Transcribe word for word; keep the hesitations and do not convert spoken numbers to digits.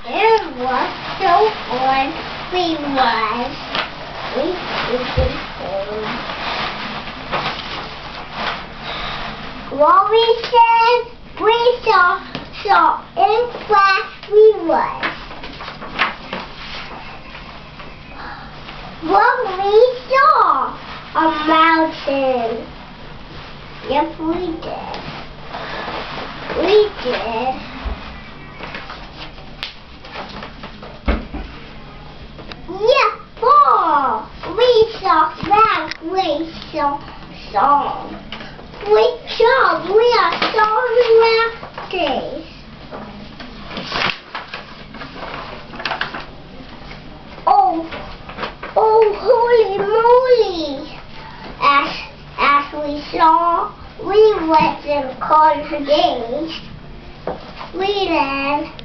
It was so fun. We was. We stupid home. What we said, we saw, saw in class we was. What we saw, a mountain. Yep, we did. We did. Yeah, ball. We saw that. We saw song. We saw. We are solving mountains. Oh, oh, holy moly! As as we saw, we went in college. We then.